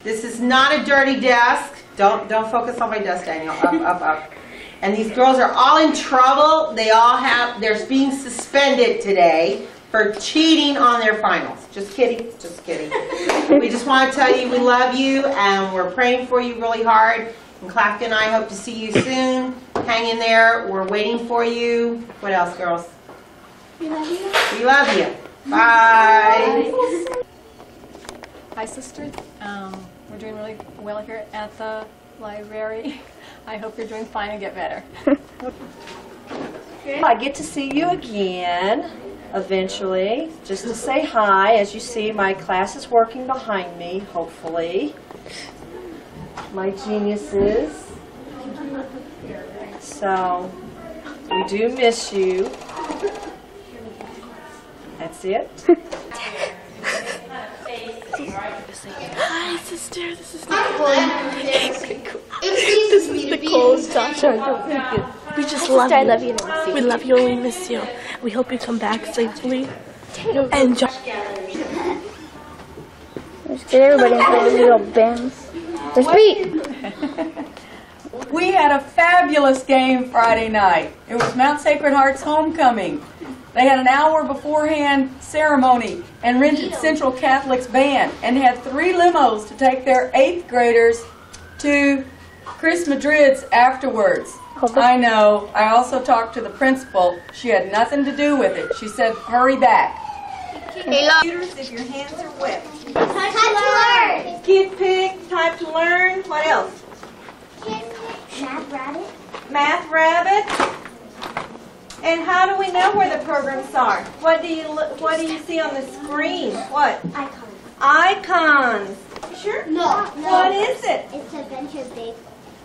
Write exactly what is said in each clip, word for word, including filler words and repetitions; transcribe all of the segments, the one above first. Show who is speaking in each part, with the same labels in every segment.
Speaker 1: This is not a dirty desk. Don't don't focus on my desk, Daniel. Up, up, up. And these girls are all in trouble. They all have, they're being suspended today for cheating on their finals. Just kidding, just kidding. We just want to tell you we love you and we're praying for you really hard. And Clafton and I hope to see you soon. Hang in there. We're waiting for you. What else, girls?
Speaker 2: We love you.
Speaker 1: We love you. Bye.
Speaker 2: Bye.
Speaker 3: Hi, sister. Um, we're doing really well here at the library. I hope you're doing fine and get better.
Speaker 4: I get to see you again, eventually, just to say hi. As you see, my class is working behind me, hopefully. My geniuses. So, we do miss you. That's it.
Speaker 2: Hi, sister. This is Nicole. This is Nicole and Sasha. We just love you. love you. We love you and we miss you. We hope you come back safely. And
Speaker 5: let's get everybody into the little bands. Let's beat.
Speaker 6: We had a fabulous game Friday night. It was Mount Sacred Heart's homecoming. They had an hour beforehand ceremony and rented Central Catholic's band and had three limos to take their eighth graders to Chris Madrid's afterwards. I know. I also talked to the principal. She had nothing to do with it. She said, hurry back.
Speaker 1: Computers if your hands are wet.
Speaker 2: time to learn.
Speaker 1: Kid pick, time to learn. What else?
Speaker 2: Math rabbit.
Speaker 1: Math rabbit. And how do we know where the programs are? What do you what do you see on the screen? What?
Speaker 2: Icons.
Speaker 1: Icons. You sure?
Speaker 2: No.
Speaker 1: What is it?
Speaker 2: It's Adventure Day.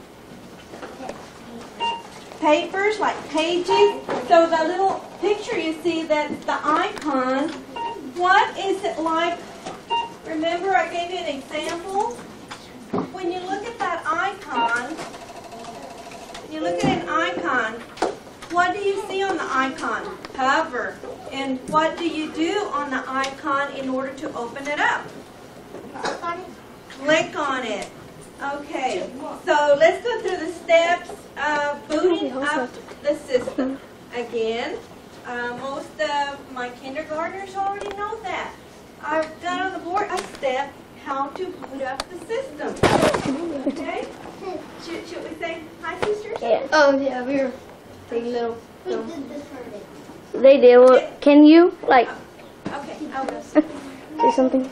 Speaker 1: Papers, like pages. So the little picture you see, that's the icon. What is it like? Remember I gave you an example? When you look at that icon, you look at an icon, what do you see on the icon? Cover. And what do you do on the icon in order to open it up?
Speaker 2: Click on it.
Speaker 1: Click on it. Okay, so let's go through the steps of booting up the system. Again, uh, most of my kindergartners already know that. I've got on the board a step how to boot up the system. Okay? Should, should we say hi, sisters?
Speaker 5: Yeah.
Speaker 2: Oh, yeah, we were taking little. We did this for
Speaker 5: They did. Well, can you, like,
Speaker 1: Okay, I will.
Speaker 5: say something?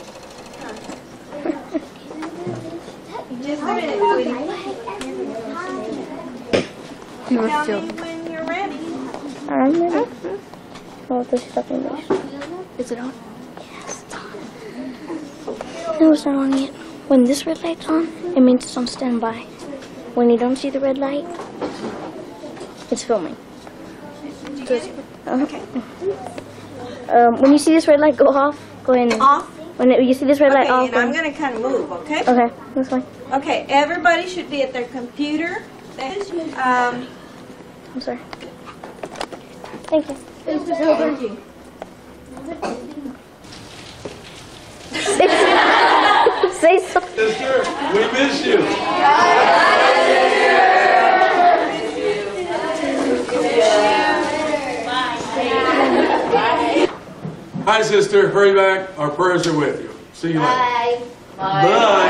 Speaker 1: Just a minute, sweetie.
Speaker 5: No,
Speaker 1: Tell
Speaker 5: still.
Speaker 1: me when you're ready.
Speaker 5: I'm ready. Oh, this is up English.
Speaker 2: Is it on?
Speaker 5: Yes, it's on. No, it's not on yet. When this red light's on, it means it's on standby. When you don't see the red light, it's filming. Uh-huh.
Speaker 1: Okay.
Speaker 5: Um, when you see this red light go off, go ahead and...
Speaker 1: Off?
Speaker 5: When it, you see this red
Speaker 1: Okay,
Speaker 5: light off...
Speaker 1: and I'm
Speaker 5: go-
Speaker 1: going to kind of move, okay?
Speaker 5: Okay, that's fine.
Speaker 1: Okay, everybody should be at their computer. Um,
Speaker 5: I'm sorry. Thank you.
Speaker 1: Thank you.
Speaker 5: Say something.
Speaker 7: Sister, we miss you. Hi, sister. Hurry back. Our prayers are with you. See you later.
Speaker 2: Bye.
Speaker 7: Bye.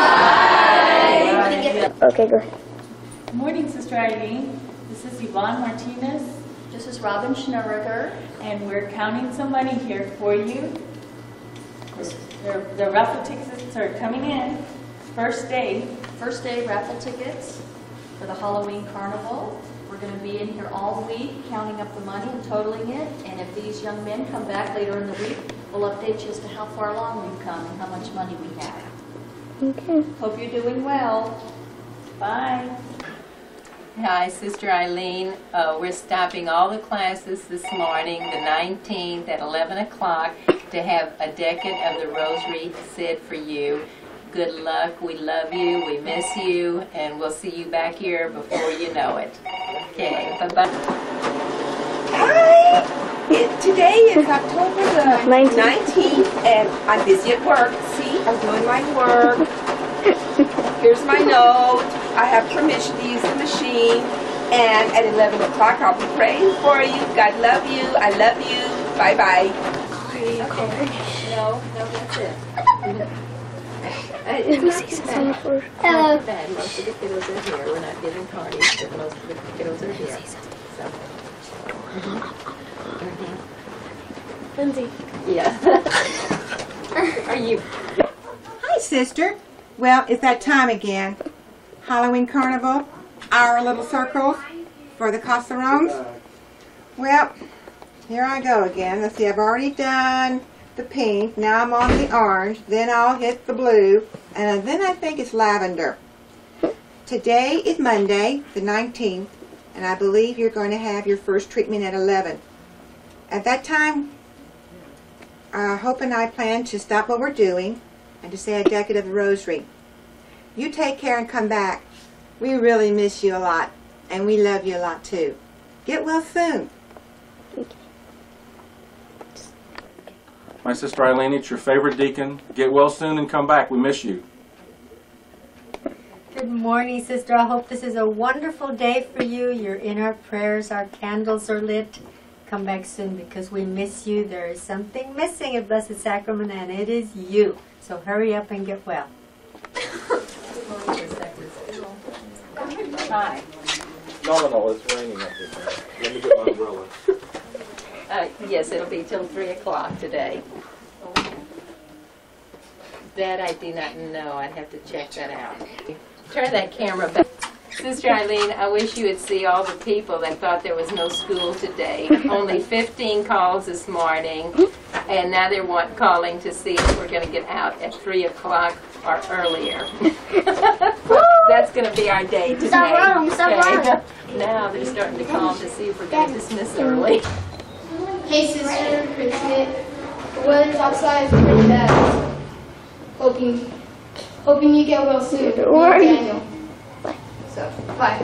Speaker 5: Okay, go ahead.
Speaker 3: Good morning, Sister Eileen. This is Yvonne Martinez. This is Robin Schnurriger. And we're counting some money here for you. The, the raffle tickets are coming in. First day.
Speaker 8: First day raffle tickets for the Halloween Carnival. We're going to be in here all week counting up the money and totaling it. And if these young men come back later in the week, we'll update you as to how far along we've come and how much money we have.
Speaker 5: Okay.
Speaker 8: Hope you're doing well. Bye.
Speaker 9: Hi, Sister Eileen. Uh, we're stopping all the classes this morning, the nineteenth at eleven o'clock, to have a decade of the Rosary said for you. Good luck. We love you. We miss you. And we'll see you back here before you know it. Okay, bye-bye.
Speaker 4: Hi! It, today is October the nineteenth, and I'm busy at work. See?
Speaker 10: I'm doing my work. Here's my note. I have permission to use the machine. And at eleven o'clock, I'll be praying for you. God love you. I love you. Bye-bye.
Speaker 8: Okay. No, no, that's it.
Speaker 5: Let me see something for
Speaker 9: Hello. Bad. Most of the kiddos are here. We're not giving parties, but most of the kiddos are here. So.
Speaker 2: Lindsay.
Speaker 9: Yeah. Are you?
Speaker 11: Hi, sister. Well, it's that time again. Halloween Carnival, our little circles for the casserones. Well, here I go again. Let's see, I've already done the pink. Now I'm on the orange. Then I'll hit the blue. And then I think it's lavender. Today is Monday, the nineteenth, and I believe you're going to have your first treatment at eleven. At that time, uh, Hope and I plan to stop what we're doing and to say a decade of the rosary. You take care and come back. We really miss you a lot, and we love you a lot too. Get well soon.
Speaker 7: My sister Eileen, it's your favorite deacon. Get well soon and come back. We miss you.
Speaker 12: Good morning, sister. I hope this is a wonderful day for you. You're in our prayers. Our candles are lit. Come back soon because we miss you. There is something missing at Blessed Sacrament, and it is you. So hurry up and get well.
Speaker 9: Hi.
Speaker 7: No, no, no, it's raining up here. Let me get my umbrella.
Speaker 9: Uh, yes, it'll be till three o'clock today. That I do not know. I'd have to check that out. Turn that camera back. Sister Eileen, I wish you would see all the people that thought there was no school today. Only fifteen calls this morning, and now they're want, calling to see if we're going to get out at three o'clock or earlier. That's going to be our day today.
Speaker 5: Stop wrong, stop
Speaker 9: Okay.
Speaker 5: wrong.
Speaker 9: Now they're starting to call to see if we're going to dismiss early.
Speaker 13: Hey sister, Cricket. The weather's outside is pretty bad. Hoping, hoping you get well soon.
Speaker 5: Or
Speaker 13: Daniel. So, bye.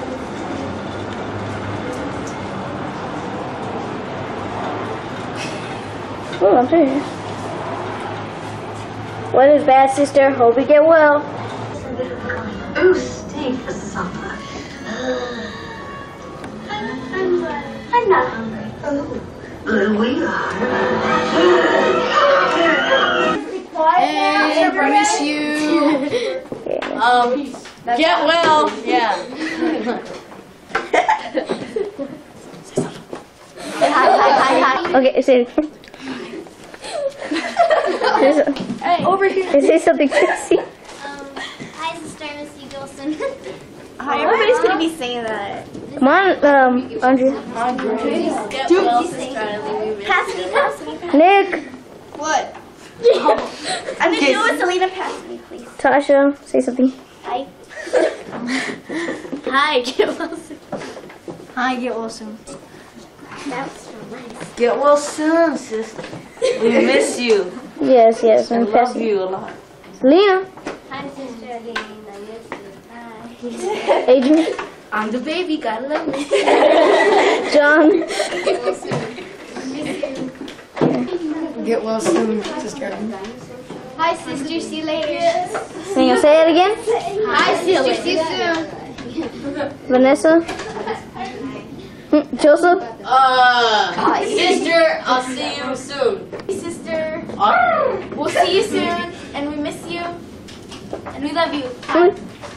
Speaker 5: Oh, I'm sorry. Weather's bad, sister. Hope you get well.
Speaker 14: Oh, stay for supper. I'm, I'm not hungry. Oh, well, we are.
Speaker 6: Hey, I miss you. Um, get well. Yeah.
Speaker 5: Okay, say it again.
Speaker 13: Hey, over here.
Speaker 5: Say something sexy.
Speaker 15: Um, hi, sister. I miss you, Gilson.
Speaker 5: Hi, everybody's gonna be saying that. Come on, um, Andrea.
Speaker 15: Get well, sister Eileen. Pass me, pass me.
Speaker 5: Nick.
Speaker 13: What?
Speaker 15: I'm gonna do it, Selena. Pass me, please.
Speaker 5: Tasha, say something.
Speaker 15: Hi. Hi, get well soon.
Speaker 5: Hi, get well soon.
Speaker 15: That was so nice.
Speaker 16: Get well soon, sister. We miss you.
Speaker 5: Yes, yes,
Speaker 16: I
Speaker 5: I'm
Speaker 16: love
Speaker 5: passing.
Speaker 16: you a lot.
Speaker 5: Lena.
Speaker 15: Hi, sister Eileen. I miss you. Hi.
Speaker 5: Adrian.
Speaker 15: I'm the baby. Gotta love me.
Speaker 5: John.
Speaker 15: Get well soon. Miss you.
Speaker 6: Get well soon, sister.
Speaker 13: Hi sister, see you later.
Speaker 5: Can you say it again?
Speaker 13: Hi sister, see you soon.
Speaker 5: Vanessa. Hmm, Joseph.
Speaker 16: Uh, sister, I'll see you soon.
Speaker 15: Sister, we'll see you soon, and we miss you, and we love you. Hi.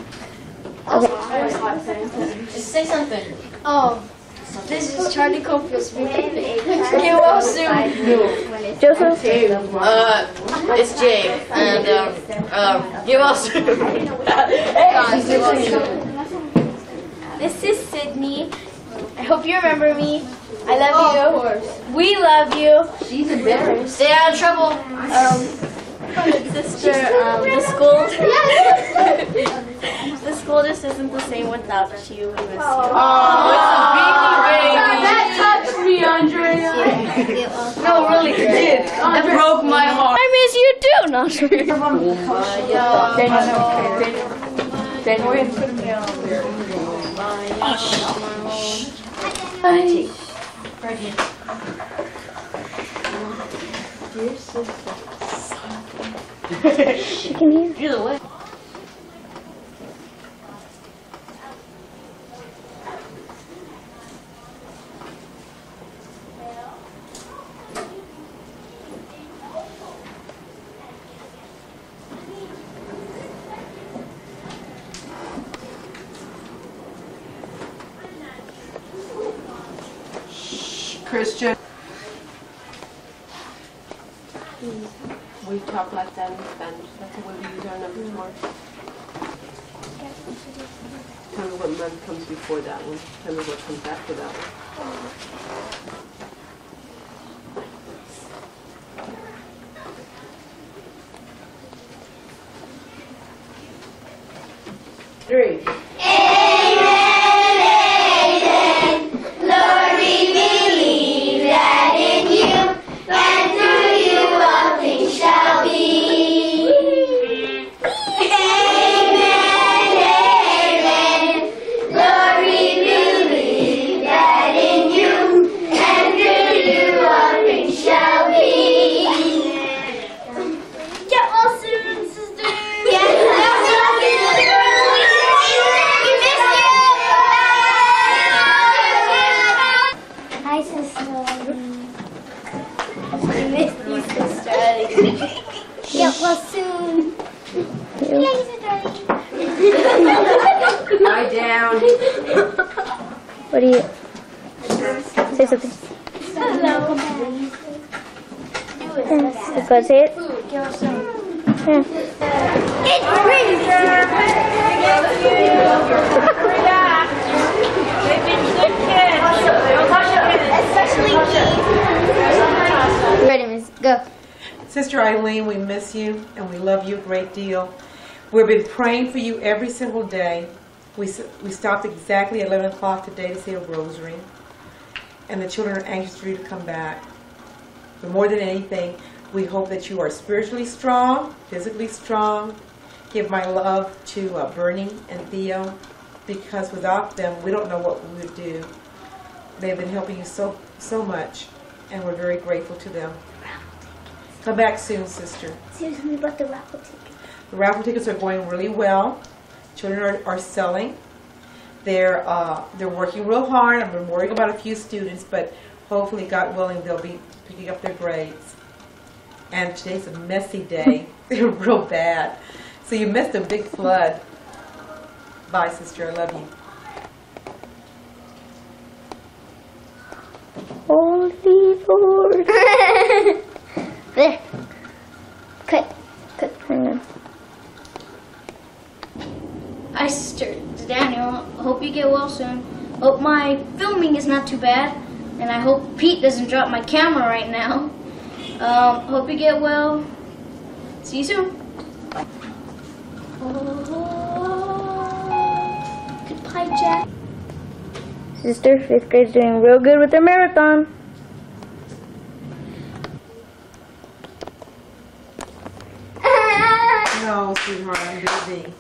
Speaker 16: Just say something.
Speaker 13: Oh, this is Charlie Cofield speaking.
Speaker 16: Get well soon.
Speaker 5: Joseph.
Speaker 16: Uh, it's Jay, and um, um, get well soon.
Speaker 15: This is Sydney. I hope you remember me. I love
Speaker 13: Oh,
Speaker 15: you.
Speaker 13: of course.
Speaker 15: We love you.
Speaker 16: She's embarrassed. Stay out of trouble.
Speaker 15: Um, sister, um, the school. The school just isn't the same without you. We miss you.
Speaker 16: Oh, it's a baby.
Speaker 13: That touched me, Andrea.
Speaker 16: No, really, it did. That broke my heart.
Speaker 5: I miss you too. No, sorry.
Speaker 6: Daniel, go ahead and put him down there.
Speaker 5: Hi.
Speaker 16: Dear sister.
Speaker 5: She can hear.
Speaker 16: You're the way.
Speaker 6: Christian.
Speaker 17: We talk like that in Spanish. That's the way we use our numbers more. Tell me what month comes before that one. Tell me what comes after that one. Three.
Speaker 5: Get well soon.
Speaker 17: Lie down.
Speaker 5: What do you say something?
Speaker 15: Hello.
Speaker 5: Go say it.
Speaker 15: Get well soon.
Speaker 5: Yeah.
Speaker 15: It's freezer.
Speaker 3: They've been good kids.
Speaker 15: Especially me.
Speaker 5: Ready, Miss? Go.
Speaker 11: Sister Eileen, we miss you and we love you a great deal. We've been praying for you every single day. We, we stopped exactly at eleven o'clock today to say a rosary. And the children are anxious for you to come back. But more than anything, we hope that you are spiritually strong, physically strong. Give my love to uh, Bernie and Theo, because without them, we don't know what we would do. They've been helping you so, so much, and we're very grateful to them. Come back soon, sister.
Speaker 5: Tell me about the raffle tickets.
Speaker 11: The raffle tickets are going really well. Children are, are selling. They're uh, they're working real hard. I've been worrying about a few students, but hopefully, God willing, they'll be picking up their grades. And today's a messy day. They're real bad. So you missed a big flood. Bye, sister. I love you.
Speaker 5: Holy Lord. There. Cut. Cut. Hang on.
Speaker 15: Hi, Sister Daniel. Hope you get well soon. Hope my filming is not too bad. And I hope Pete doesn't drop my camera right now. Um, hope you get well. See you soon. Goodbye, Jack.
Speaker 5: Sister, fifth grade's doing real good with their marathon.
Speaker 11: No, sweetheart, I'm busy.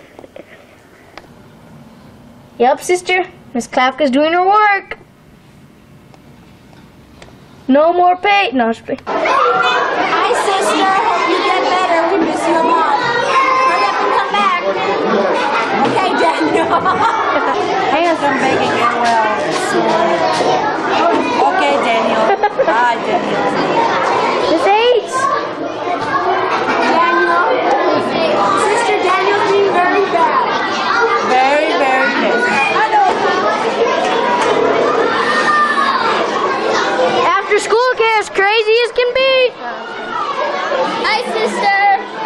Speaker 5: Yep, sister. Miss Klapka's doing her work. No more pay. No, just play.
Speaker 1: Hi, sister. Hope you get better. We miss you a lot. Hurry up and come back. Okay, Daniel.
Speaker 4: Hang on, I'm making it well. Okay, Daniel. Hi, Daniel.
Speaker 5: Miss H.
Speaker 1: Daniel. Sister Daniel's being very bad.
Speaker 4: Very, very good.
Speaker 1: I know.
Speaker 5: After school care is crazy as can be.
Speaker 15: Hi, Sister.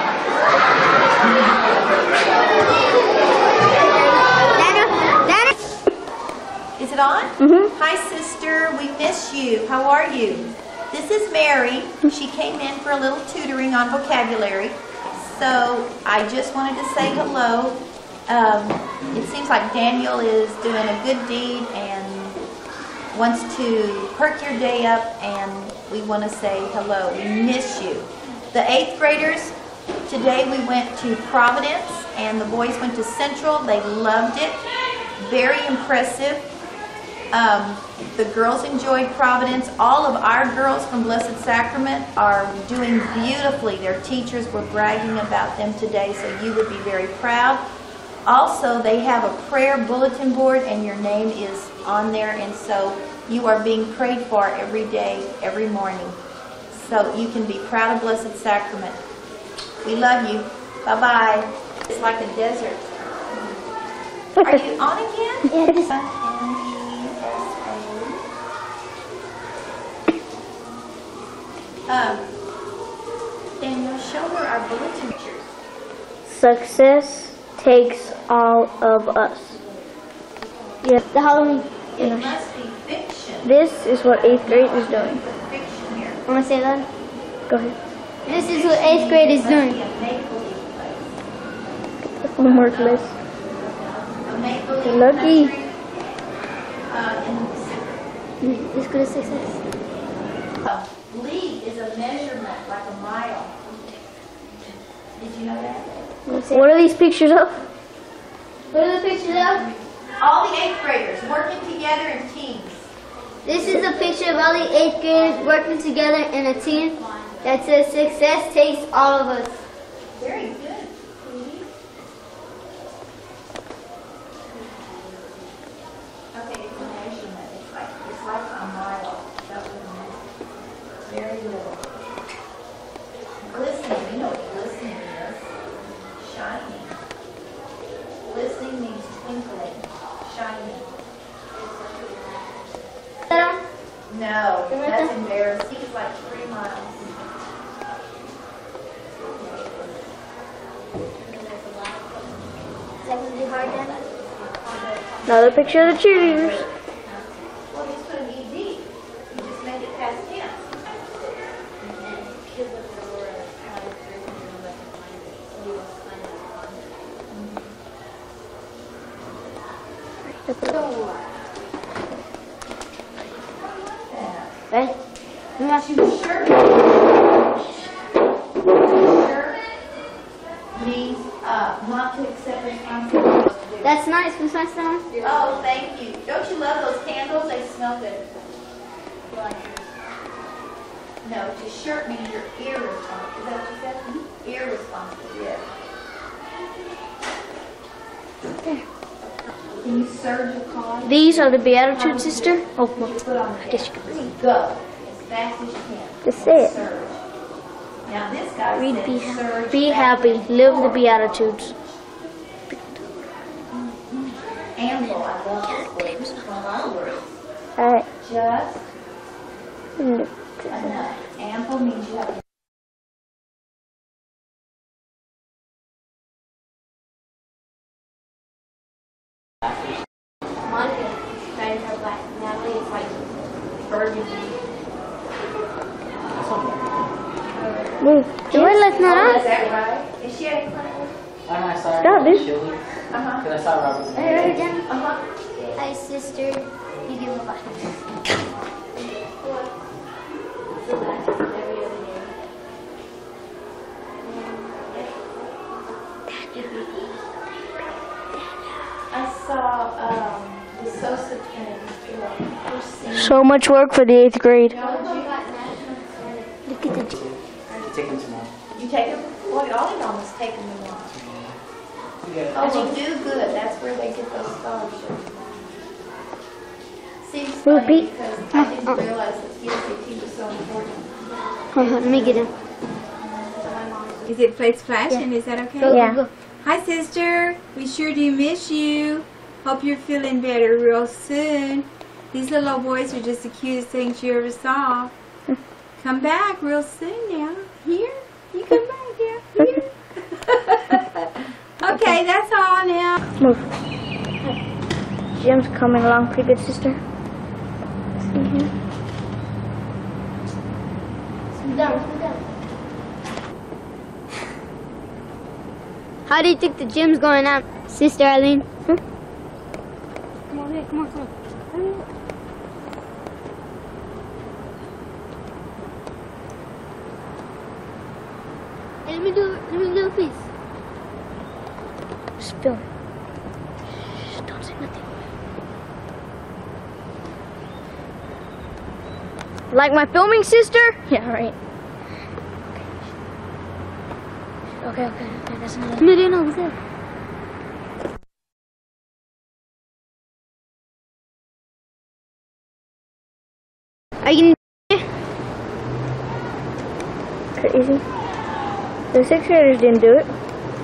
Speaker 18: Is it on?
Speaker 5: Mm-hmm.
Speaker 18: Hi, sister. We miss you. How are you? This is Mary. She came in for a little tutoring on vocabulary. So I just wanted to say hello. Um, it seems like Daniel is doing a good deed and wants to perk your day up, and we want to say hello. We miss you. The eighth graders, today we went to Providence, and the boys went to Central. They loved it. Very impressive. Um, the girls enjoyed Providence. All of our girls from Blessed Sacrament are doing beautifully. Their teachers were bragging about them today, so you would be very proud. Also, they have a prayer bulletin board, and your name is on there, and so you are being prayed for every day, every morning. So you can be proud of Blessed Sacrament. We love you. Bye-bye. It's like a desert. Are you on again?
Speaker 5: Yes.
Speaker 18: Um, Daniel, show her our bulletin pictures.
Speaker 5: Success takes all of us. Yes, the Halloween.
Speaker 18: It must be fiction.
Speaker 5: This is what eighth grade is doing.
Speaker 18: Fiction here.
Speaker 5: Want to say that? Go ahead.
Speaker 15: This is what eighth grade is doing.
Speaker 5: Homework list.
Speaker 18: A make-believe
Speaker 5: Lucky.
Speaker 18: country. Uh, in
Speaker 15: Let's go to success.
Speaker 18: uh, league is a measurement, like a mile. Did you know that?
Speaker 5: What are these pictures of?
Speaker 15: What are the pictures of?
Speaker 18: All the eighth graders working together in teams.
Speaker 15: This is a picture of all the eighth graders working together in a team that says success takes all of us.
Speaker 18: Very good. Okay, it's a measurement. It's like it's like a mile. That was a measurement. Very little. Glistening, you know what glistening is. Shining. Glistening means twinkling. Shining. No, that's embarrassing. He's like three miles.
Speaker 15: Is that going to be hard then?
Speaker 5: Another picture of the cheerleaders.
Speaker 18: Well, he's put an E D. You just make it past tense.
Speaker 15: Hey,
Speaker 18: You want you to shirt? Shirt means uh, not to accept responsibility.
Speaker 15: that's nice. What's my song?
Speaker 18: Oh, thank you. Don't you love those candles? They smell good. No, to shirt means you're irresponsible. Is that what you said? Mm-hmm. Irresponsible, yes. Can you surge your car?
Speaker 5: These are the Beatitudes, sister. Oh, well,
Speaker 18: Put on
Speaker 5: I guess you can read.
Speaker 18: Go as fast as you can.
Speaker 5: Just say it.
Speaker 18: Surge. Now this guy
Speaker 5: Read,
Speaker 18: said
Speaker 5: be happy.
Speaker 18: surge
Speaker 5: Be
Speaker 18: fast
Speaker 5: happy.
Speaker 18: as
Speaker 5: Live the
Speaker 18: forward.
Speaker 5: Beatitudes.
Speaker 18: Ample, I love this word. It's one of our words.
Speaker 5: Alright.
Speaker 18: Just
Speaker 5: Mm.
Speaker 18: enough. Ample means you have
Speaker 15: Monica, dyed her black. Natalie is like burgundy.
Speaker 5: Move. The red light's not
Speaker 18: Oh,
Speaker 5: on.
Speaker 18: is that right? Is she having fun with it?
Speaker 19: I'm not sorry.
Speaker 5: Stop, dude.
Speaker 19: Chili.
Speaker 18: Uh-huh.
Speaker 19: Because I saw Robert.
Speaker 15: Hey, right down.
Speaker 18: Uh-huh.
Speaker 15: Hi, sister. You give him a bye.
Speaker 18: I saw um, the Sosa twins do a first scene.
Speaker 5: So much work for the eighth grade.
Speaker 15: Look at the
Speaker 19: Take him tomorrow.
Speaker 18: You take them? Boy, all of them was taking them on.
Speaker 19: Yeah.
Speaker 18: But you do good. That's where they get those scholarships. Seems
Speaker 5: Move,
Speaker 18: funny
Speaker 5: Pete.
Speaker 18: because I didn't realize that the S A T was so important.
Speaker 15: Hold on, let me get him.
Speaker 11: Is it plates flashing? Is that okay?
Speaker 15: Go,
Speaker 5: Yeah.
Speaker 15: go, go.
Speaker 11: Hi, sister. We sure do miss you. Hope you're feeling better real soon. These little old boys are just the cutest things you ever saw. Come back real soon now. Here? You come back now. Here? Okay, that's all now.
Speaker 5: Move. Jim's coming along pretty good, sister. See him?
Speaker 15: Sit down, sit down. How do you think the gym's going on, Sister Eileen? Hmm? Come on, here, come on, come on. Hurry up. Hey, let me do it. Let me do it, please.
Speaker 5: Spill. Shh, don't say nothing. Like my filming, sister? Yeah, right. Okay, okay, okay. That's not. No, no, no. What's that? Are you crazy? The sixth graders didn't do it.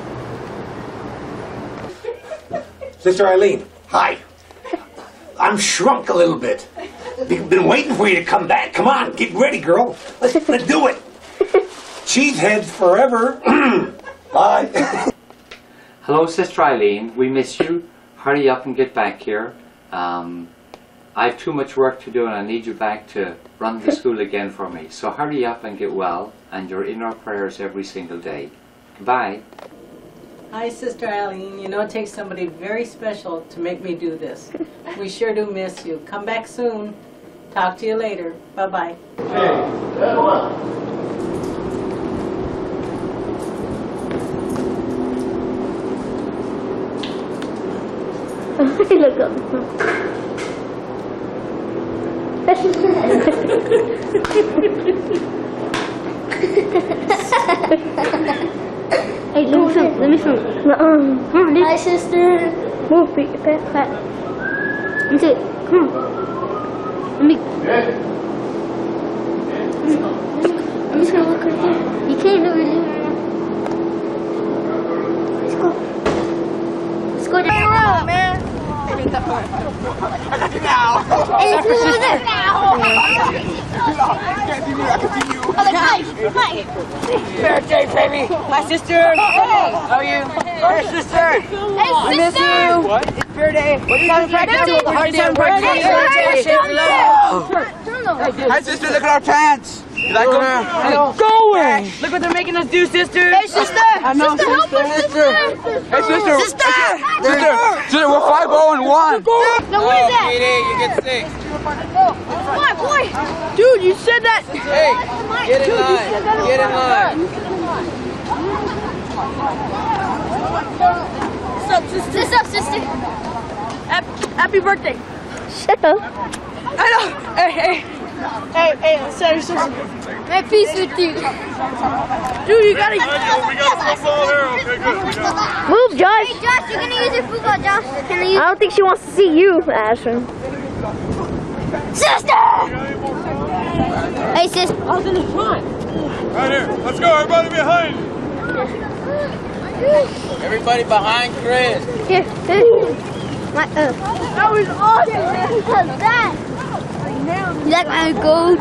Speaker 20: Sister Eileen, hi. I'm shrunk a little bit. Been waiting for you to come back. Come on, get ready, girl. Let's, let's do it. Cheeseheads forever. Bye.
Speaker 21: Hello, Sister Eileen. We miss you. Hurry up and get back here. Um, I have too much work to do and I need you back to run the school again for me. So hurry up and get well, and you're in our prayers every single day. Goodbye.
Speaker 22: Hi, Sister Eileen. You know it takes somebody very special to make me do this. We sure do miss you. Come back soon. Talk to you later. Bye-bye.
Speaker 5: Look up. Hey, let me film. Let me film. Uh-uh. Come on, dude. Hi, sister. Move, feet, pat, pat. Let me see it. Come on. Let me. I'm just gonna look right here. You can't do it right now. Let's go. Let's go down the road, man. I got you now. Hey, let's move over there.
Speaker 19: You can't see me, I can see you.
Speaker 5: Hi. Hi.
Speaker 19: Fair day, baby.
Speaker 6: Hi, sister. Hey. How are you?
Speaker 19: Hey, sister.
Speaker 6: Hey, I miss you.
Speaker 19: What?
Speaker 6: It's fair day. What are you having practice?
Speaker 19: What
Speaker 6: What are you having practice?
Speaker 19: Hi, sister. Look at our pants. You like them?
Speaker 6: I'm going. Look what they're making us do, sister. Hey, sister.
Speaker 19: I know,
Speaker 6: sister.
Speaker 19: sister.
Speaker 6: Help us, sister.
Speaker 19: Hey, sister.
Speaker 6: Sister.
Speaker 19: Sister. Sister, we're five oh and one.
Speaker 5: No, what is that?
Speaker 19: You get six.
Speaker 5: Boy, boy. Dude, you said that.
Speaker 19: Hey, get in line. Get in line.
Speaker 5: What's up, sister? What's up, sister? Happy, happy birthday. Shut up.
Speaker 6: I know. Hey, hey. Hey, hey, sorry, sorry.
Speaker 5: My peace with you.
Speaker 6: Dude, you gotta.
Speaker 5: We got football here. Okay, good. Move, Josh. Hey, Josh, you're gonna use your football, Josh. Can I use I don't think she wants to see you, Ashton. Sister! Hey, sis.
Speaker 6: I was in the front.
Speaker 23: Right here. Let's go. Everybody behind.
Speaker 19: Everybody behind Chris.
Speaker 5: Here, here. My, uh. That was awesome, man. What's that? You like my gold?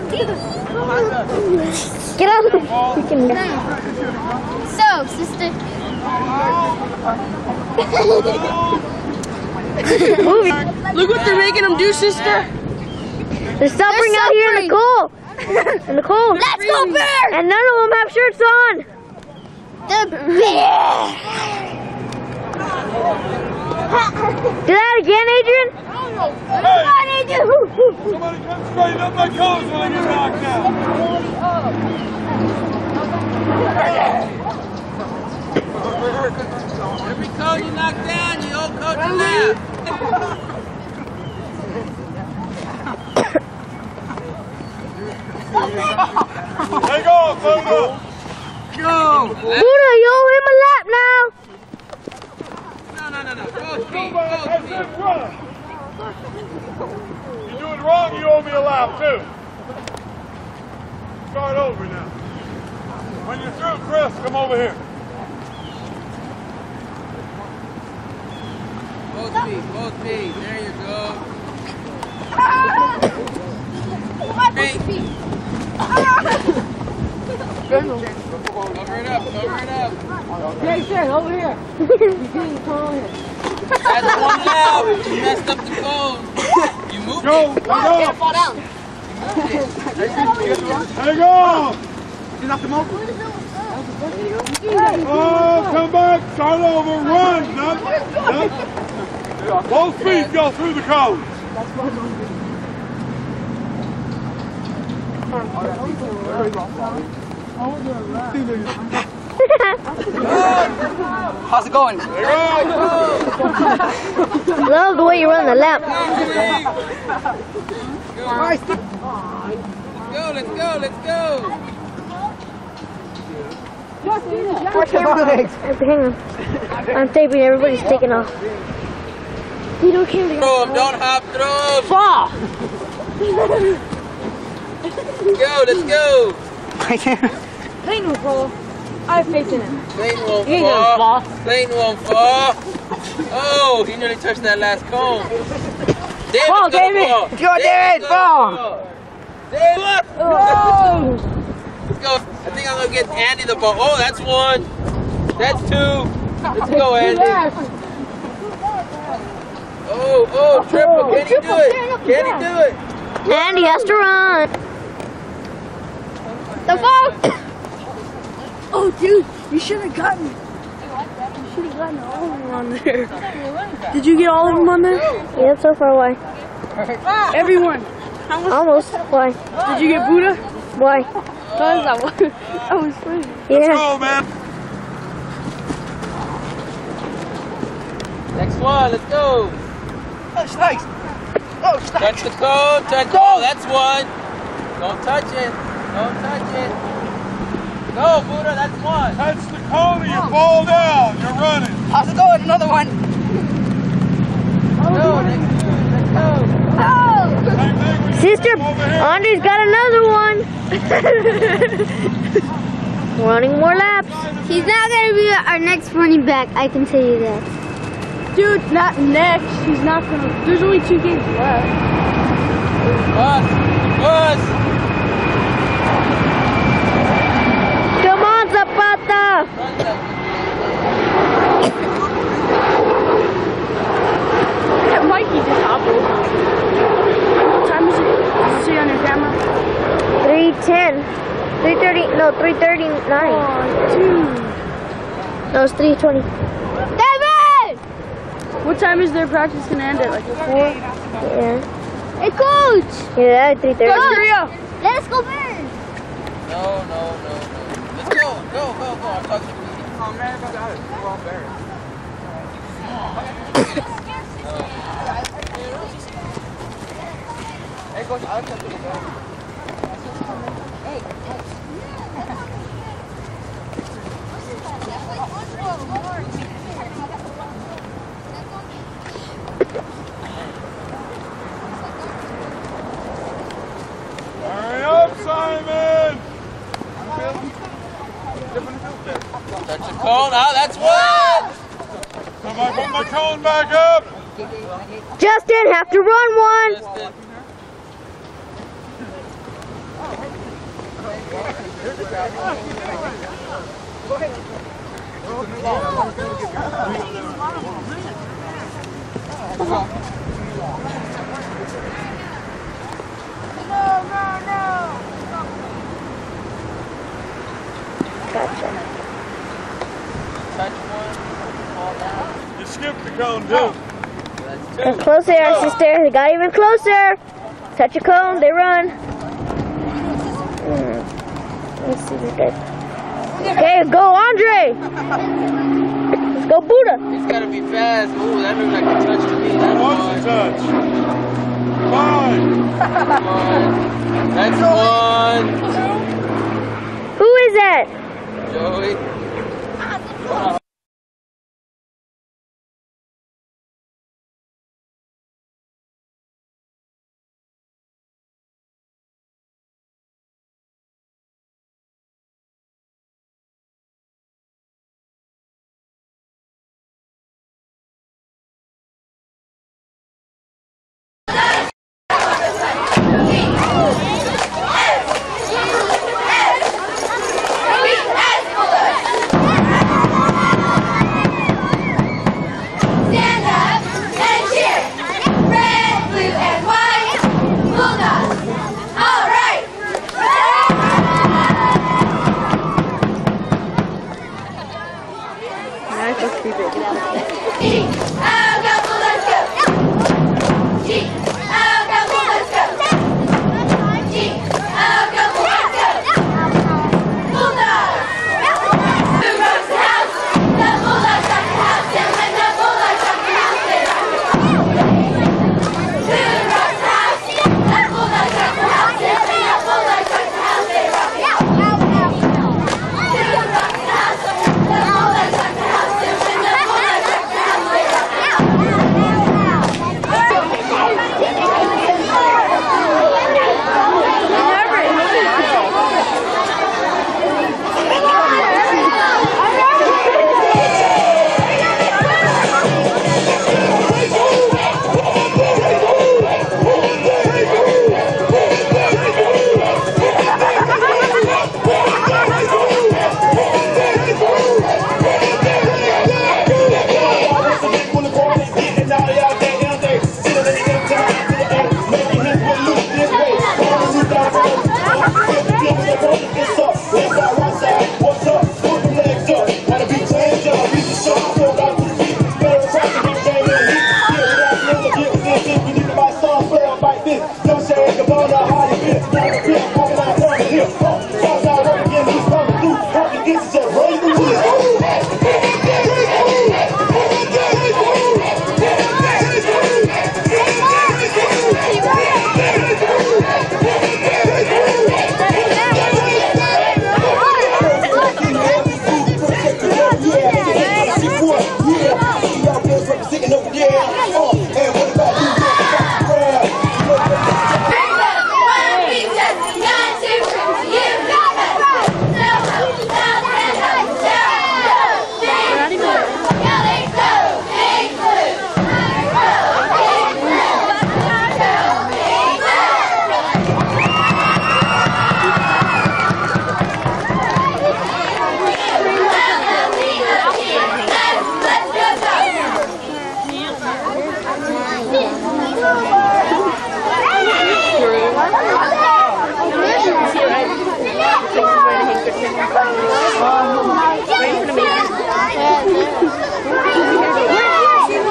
Speaker 5: Get out of the freaking guy. So, sister.
Speaker 6: Look what they're making them do, sister.
Speaker 5: They're suffering out here in the cold. In the cold. Let's go, Bear! And none of them have shirts on. The bear! Do that again, Adrian?
Speaker 23: Hey! Come on, Adrian! Somebody come straighten up my clothes when I get knocked out.
Speaker 19: Every coat you knock down, the old coat you left.
Speaker 23: Take off, Buddha!
Speaker 19: Go!
Speaker 5: Buddha, you owe him a lap now.
Speaker 19: No, no, no, no. Go speed,
Speaker 23: Go
Speaker 19: go
Speaker 23: That's
Speaker 19: speed.
Speaker 23: it, run! You do it wrong, you owe me a lap, too. Start over now. When you're through, Chris, come over here.
Speaker 19: Both feet, both feet. There you go. Great. Cover it up, cover it up.
Speaker 6: Hey, Sharon, over here.
Speaker 19: That's one lap. You messed up the cone. You moved
Speaker 23: Go,
Speaker 19: it.
Speaker 23: go.
Speaker 19: Can't fall down.
Speaker 23: Hang on!
Speaker 19: You knocked him over.
Speaker 23: Oh, come back, start over, run! Not, not. Both feet go through the cones.
Speaker 19: How's it going?
Speaker 5: Love the way you run the lap.
Speaker 19: Go. let's go, let's go.
Speaker 5: Where's your legs? Hang on. I'm taping. Everybody's taking off. You don't care.
Speaker 19: Throw him, don't hop, throw him.
Speaker 5: Fall.
Speaker 19: Let's go, let's go.
Speaker 2: Clayton will fall. I have faith in him.
Speaker 19: Clayton won't
Speaker 2: He ain't
Speaker 19: fall.
Speaker 2: gonna fall.
Speaker 19: Clayton won't fall. Oh, he nearly touched that last cone. David's
Speaker 2: Fall,
Speaker 19: gonna
Speaker 2: David.
Speaker 19: fall.
Speaker 2: Go, David,
Speaker 19: gonna
Speaker 2: fall.
Speaker 19: David.
Speaker 2: Oh.
Speaker 19: Let's go. I think I'm gonna get Andy the ball. Oh, that's one. That's two. Let's go, Andy. Oh, oh, triple. Can he do it? Can he do it?
Speaker 5: Andy has to run. The ball.
Speaker 2: Oh, dude, you should have gotten. You should have gotten all of them on there. Did you get all of them on there?
Speaker 5: Yeah, so far. Why?
Speaker 2: Everyone.
Speaker 5: Almost. Why?
Speaker 2: Did you get Buddha?
Speaker 5: Why?
Speaker 2: Because I was, I was funny.
Speaker 5: Yeah.
Speaker 23: Let's go, man.
Speaker 19: Next one. Let's go.
Speaker 23: Oh, nice. Oh,
Speaker 19: touch the cone. Touch. Oh, that's one. Don't touch it. Don't touch it. Go, Buddha. That's one.
Speaker 23: Touch the cone or you fall down. You're running.
Speaker 2: Let's go. Another one.
Speaker 19: Go. Next two. Let's go.
Speaker 5: Sister, Andre's got another one. Running more laps.
Speaker 15: He's not going to be our next running back, I can tell you that.
Speaker 2: Dude, not next. He's not going to. There's only two games left.
Speaker 19: Bus. Bus.
Speaker 5: Come on, Zapata.
Speaker 2: That Mikey just hobbled. What time is it? Does it say on your camera?
Speaker 5: three ten. three thirty. No, three thirty-nine.
Speaker 2: Oh, dude.
Speaker 5: No, it's three twenty.
Speaker 2: David! What time is their practice going to end at? Like a four?
Speaker 5: Yeah.
Speaker 15: Hey, Coach!
Speaker 5: Yeah, three thirty.
Speaker 2: Coach, hurry up!
Speaker 15: Let us go Bears!
Speaker 19: No, no, no, no. Let's go. Go, go, go. I'm talking to you.
Speaker 23: Oh, man, I got it. We're all bears.
Speaker 19: Hey, Coach, I'll come to the ball.
Speaker 23: Hurry up, Simon.
Speaker 19: Touch the cone. Ah, that's one.
Speaker 23: Somebody put my cone back up.
Speaker 5: Justin, have to run one.
Speaker 19: Justin.
Speaker 5: Gotcha.
Speaker 19: Touch one. Fall down.
Speaker 23: You skipped the cone, too.
Speaker 19: That's two.
Speaker 5: And closer,
Speaker 19: Go.
Speaker 5: sister. They got even closer. Touch a cone, they run. Hmm. Let's see this guy. Okay, go, Andre. Let's go, Buddha.
Speaker 19: He's got to be fast. Ooh, that looks like a touch to me. That's
Speaker 23: What's
Speaker 19: one.
Speaker 23: the touch? Five.
Speaker 19: One. That's one.
Speaker 5: Who is that?
Speaker 19: Joey.
Speaker 8: House.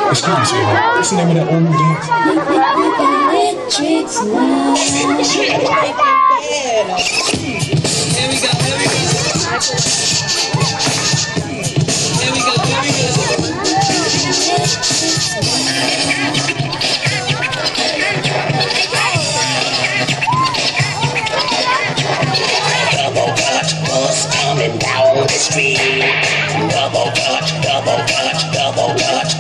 Speaker 8: Excuse me, sweetheart. What's the name of that old dance?
Speaker 14: Electric smile.
Speaker 8: Shit.
Speaker 14: Here we go, here we go. Here we go, here we go.
Speaker 10: Double Dutch bus coming down the street. Double Dutch, double Dutch, double Dutch.